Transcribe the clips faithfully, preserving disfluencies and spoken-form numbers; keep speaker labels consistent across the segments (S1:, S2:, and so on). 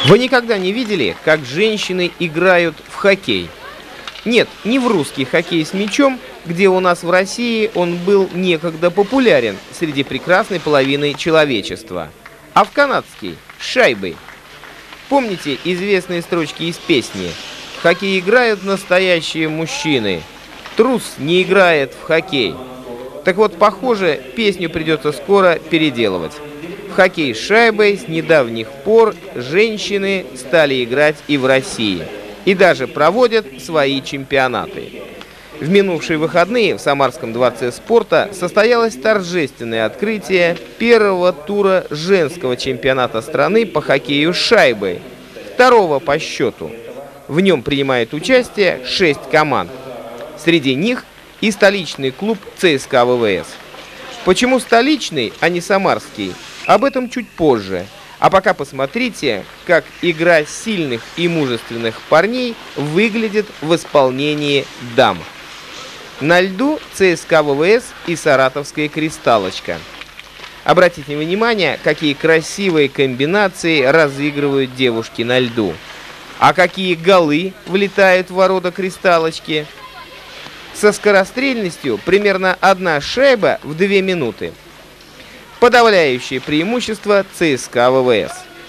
S1: Вы никогда не видели, как женщины играют в хоккей? Нет, не в русский хоккей с мячом, где у нас в России он был некогда популярен среди прекрасной половины человечества, а в канадский с шайбой. Помните известные строчки из песни «В хоккей играют настоящие мужчины, трус не играет в хоккей». Так вот, похоже, песню придется скоро переделывать. В хоккей с шайбой с недавних пор женщины стали играть и в России. И даже проводят свои чемпионаты. В минувшие выходные в Самарском дворце спорта состоялось торжественное открытие первого тура женского чемпионата страны по хоккею с шайбой, второго по счету. В нем принимает участие шесть команд. Среди них и столичный клуб ЦСКА ВВС. Почему столичный, а не самарский? Об этом чуть позже. А пока посмотрите, как игра сильных и мужественных парней выглядит в исполнении дам. На льду ЦСКА ВВС и саратовская «Кристаллочка». Обратите внимание, какие красивые комбинации разыгрывают девушки на льду. А какие голы влетают в ворота «Кристаллочки». Со скорострельностью примерно одна шайба в две минуты. Подавляющее преимущество ЦСКА ВВС.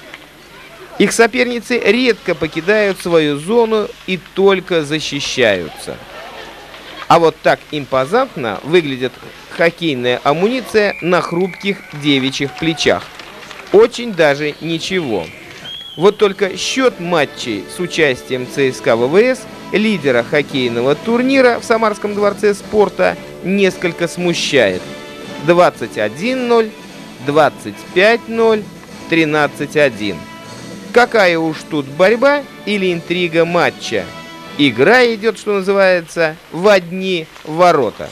S1: Их соперницы редко покидают свою зону и только защищаются. А вот так импозантно выглядит хоккейная амуниция на хрупких девичьих плечах. Очень даже ничего. Вот только счет матчей с участием ЦСКА ВВС, лидера хоккейного турнира в Самарском дворце спорта, несколько смущает. двадцать один ноль, двадцать пять ноль, тринадцать один. Какая уж тут борьба или интрига матча? Игра идет, что называется, в одни ворота.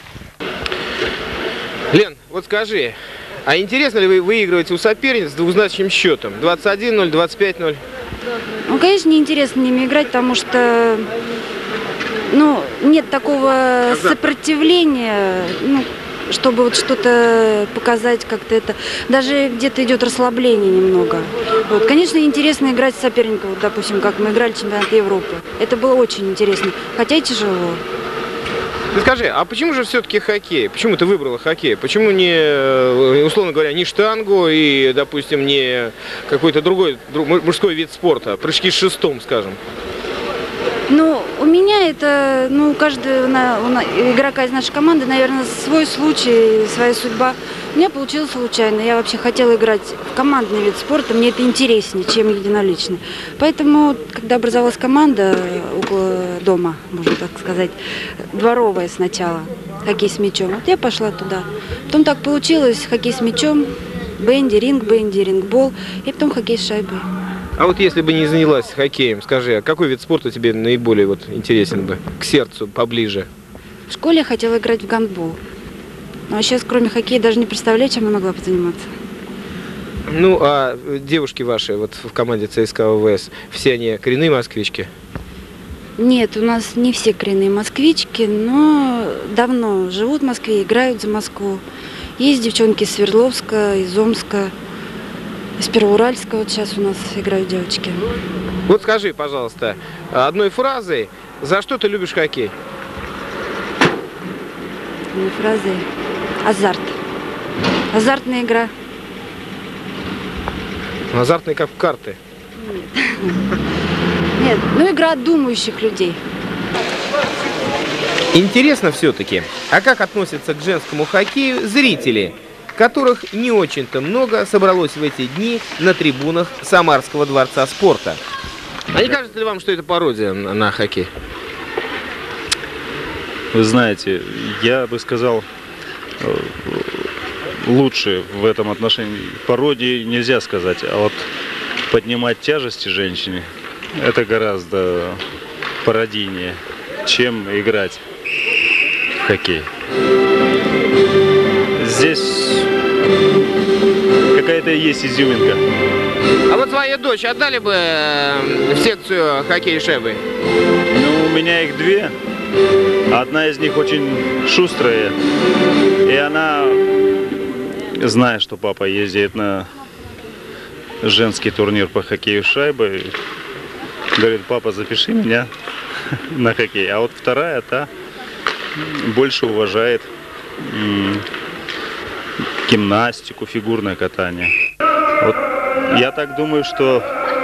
S1: Лен, вот скажи, а интересно ли вы выигрываете у соперниц с двузначным счетом? двадцать один ноль, двадцать пять ноль?
S2: Ну, конечно, неинтересно с ними играть, потому что ну, нет такого сопротивления, ну, чтобы вот что-то показать, как-то это. Даже где-то идет расслабление немного. Вот. Конечно, интересно играть с соперником, вот, допустим, как мы играли в чемпионате Европы. Это было очень интересно, хотя и тяжело.
S1: Ты скажи, а почему же все-таки хоккей? Почему ты выбрала хоккей? Почему не, условно говоря, не штангу и, допустим, не какой-то другой мужской вид спорта, прыжки с шестом, скажем?
S2: Ну, у меня это, ну, у каждого на, у на, игрока из нашей команды, наверное, свой случай, своя судьба. У меня получилось случайно. Я вообще хотела играть в командный вид спорта, мне это интереснее, чем единоличный. Поэтому, когда образовалась команда около дома, можно так сказать, дворовая сначала, хоккей с мячом, вот я пошла туда. Потом так получилось, хоккей с мячом, бенди, ринг-бенди, рингбол, и потом хоккей с шайбой.
S1: А вот если бы не занялась хоккеем, скажи, а какой вид спорта тебе наиболее вот интересен бы, к сердцу поближе?
S2: В школе я хотела играть в гандбол. Ну а сейчас, кроме хоккея, даже не представляю, чем я могла бы заниматься.
S1: Ну, а девушки ваши вот в команде ЦСКА ВВС, все они коренные москвички?
S2: Нет, у нас не все коренные москвички, но давно живут в Москве, играют за Москву. Есть девчонки из Свердловска, из Омска. Из Первоуральска вот сейчас у нас играют девочки.
S1: Вот скажи, пожалуйста, одной фразой, за что ты любишь хоккей?
S2: Одной фразой. Азарт. Азартная игра.
S1: Азартный, как в карты?
S2: Нет. Нет, ну игра думающих людей. Интересно
S1: все-таки, а как относятся к женскому хоккею зрители, которых не очень-то много собралось в эти дни на трибунах Самарского дворца спорта? А не кажется ли вам, что это пародия на, на хоккей?
S3: Вы знаете, я бы сказал, лучше в этом отношении. Пародии нельзя сказать, а вот поднимать тяжести женщине, это гораздо пародийнее, чем играть в хоккей. Здесь какая-то есть изюминка.
S1: А вот свою дочь отдали бы в секцию хоккей с шайбой?
S3: Ну, у меня их две. Одна из них очень шустрая. И она, зная, что папа ездит на женский турнир по хоккею с шайбой. Говорит, папа, запиши меня на хоккей. А вот вторая, та больше уважает гимнастику, фигурное катание. Вот я так думаю, что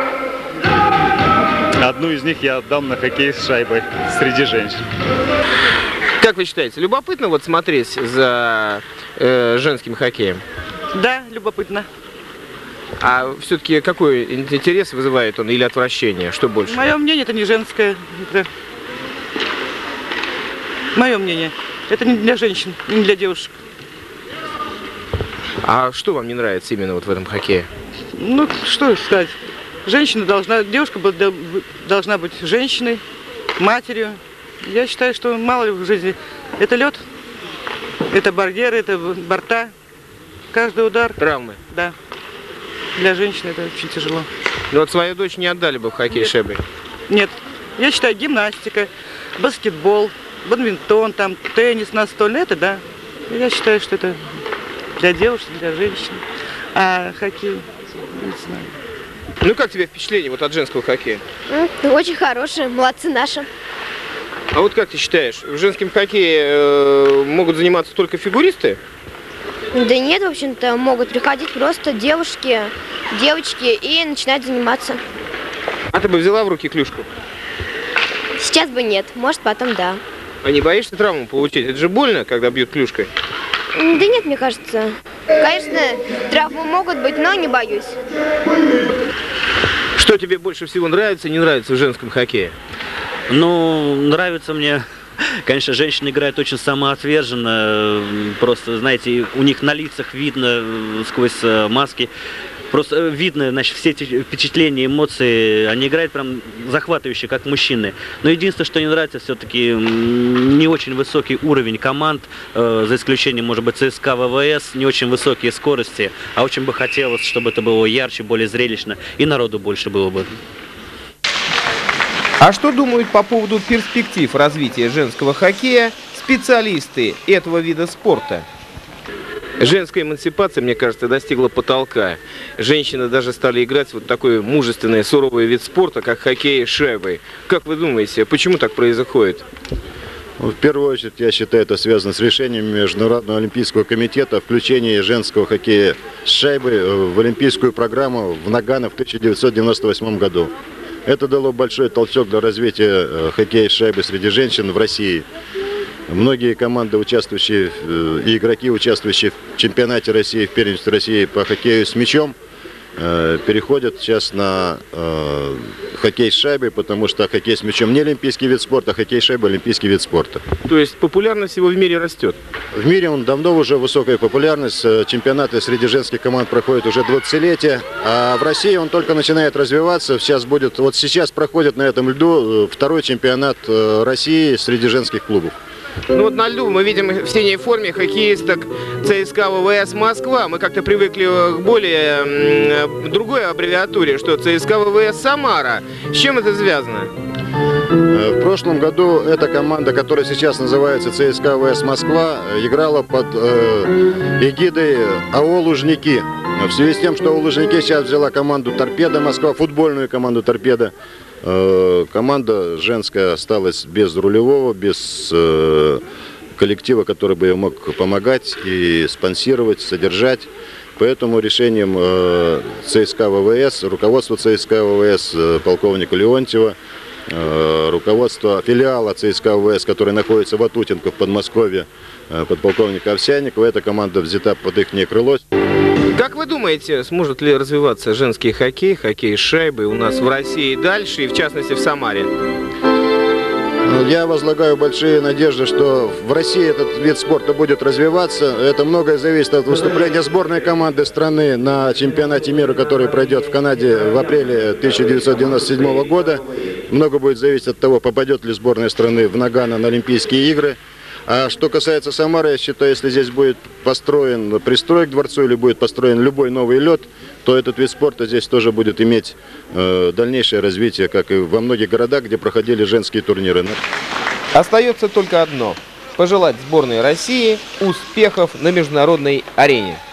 S3: одну из них я отдам на хоккей с шайбой среди женщин.
S1: Как вы считаете, любопытно вот смотреть за э, женским хоккеем?
S4: Да, любопытно.
S1: А все-таки какой интерес вызывает он или отвращение? Что больше?
S4: Мое мнение, это не женское. Это... Мое мнение. Это не для женщин, не для девушек.
S1: А что вам не нравится именно вот в этом хоккее?
S4: Ну, что сказать. Женщина должна, девушка должна быть женщиной, матерью. Я считаю, что мало ли в жизни. Это лед, это барьеры, это борта. Каждый удар.
S1: Травмы?
S4: Да. Для женщины это очень тяжело.
S1: Ну вот свою дочь не отдали бы в хоккей с шайбой?
S4: Нет. Я считаю, гимнастика, баскетбол, бадминтон, там, теннис настольный, это да. Я считаю, что это для девушек, для женщин. А хоккей, не знаю.
S1: Ну как тебе впечатление вот от женского хоккея?
S5: Очень хорошие, молодцы наши.
S1: А вот как ты считаешь, в женском хоккее э, могут заниматься только фигуристы?
S5: Да нет, в общем-то, могут приходить просто девушки, девочки и начинать заниматься.
S1: А ты бы взяла в руки клюшку?
S5: Сейчас бы нет, может потом да.
S1: А не боишься травму получить? Это же больно, когда бьют клюшкой.
S5: Да нет, мне кажется. Конечно, травмы могут быть, но не боюсь.
S1: Что тебе больше всего нравится и не нравится в женском хоккее?
S6: Ну, нравится мне, конечно, женщины играют очень самоотверженно, просто, знаете, у них на лицах видно сквозь маски, просто видно, значит, все эти впечатления, эмоции, они играют прям захватывающе, как мужчины. Но единственное, что не нравится, все-таки не очень высокий уровень команд, э, за исключением, может быть, ЦСКА, ВВС, не очень высокие скорости, а очень бы хотелось, чтобы это было ярче, более зрелищно, и народу больше было бы.
S1: А что думают по поводу перспектив развития женского хоккея специалисты этого вида спорта? Женская эмансипация, мне кажется, достигла потолка. Женщины даже стали играть в вот такой мужественный, суровый вид спорта, как хоккей с шайбой. Как вы думаете, почему так происходит?
S7: В первую очередь, я считаю, это связано с решением Международного олимпийского комитета о включении женского хоккея с шайбой в олимпийскую программу в Нагано в тысяча девятьсот девяносто восьмом году. Это дало большой толчок для развития хоккея с шайбой среди женщин в России. Многие команды, участвующие и игроки, участвующие в чемпионате России, в первенстве России по хоккею с мячом, переходят сейчас на хоккей с шайбой, потому что хоккей с мячом не олимпийский вид спорта, а хоккей с шайбой олимпийский вид спорта.
S1: То есть популярность его в мире растет?
S7: В мире он давно уже высокая популярность. Чемпионаты среди женских команд проходят уже двадцатилетия, а в России он только начинает развиваться. Сейчас будет, вот сейчас проходит на этом льду второй чемпионат России среди женских клубов.
S1: Ну вот на льду мы видим в синей форме хоккеисток ЦСКА ВВС Москва. Мы как-то привыкли к более другой аббревиатуре, что ЦСКА ВВС Самара. С чем это связано?
S7: В прошлом году эта команда, которая сейчас называется ЦСКА ВВС Москва, играла под э, эгидой АО «Лужники». В связи с тем, что АО «Лужники» сейчас взяла команду «Торпедо Москва», футбольную команду «Торпедо», команда женская осталась без рулевого, без э, коллектива, который бы мог помогать и спонсировать, содержать. Поэтому решением э, ЦСКА ВВС, руководство ЦСКА ВВС э, полковника Леонтьева, э, руководство филиала ЦСКА ВВС, который находится в Атутинко, в Подмосковье, э, подполковника Овсянникова, эта команда взята под их крыло.
S1: Как вы думаете, сможет ли развиваться женский хоккей, хоккей с шайбой у нас в России дальше, и в частности в Самаре?
S7: Я возлагаю большие надежды, что в России этот вид спорта будет развиваться. Это многое зависит от выступления сборной команды страны на чемпионате мира, который пройдет в Канаде в апреле тысяча девятьсот девяносто седьмого года. Много будет зависеть от того, попадет ли сборная страны в Нагано на Олимпийские игры. А что касается Самары, я считаю, если здесь будет построен пристрой к дворцу или будет построен любой новый лед, то этот вид спорта здесь тоже будет иметь э, дальнейшее развитие, как и во многих городах, где проходили женские турниры.
S1: Остается только одно – пожелать сборной России успехов на международной арене.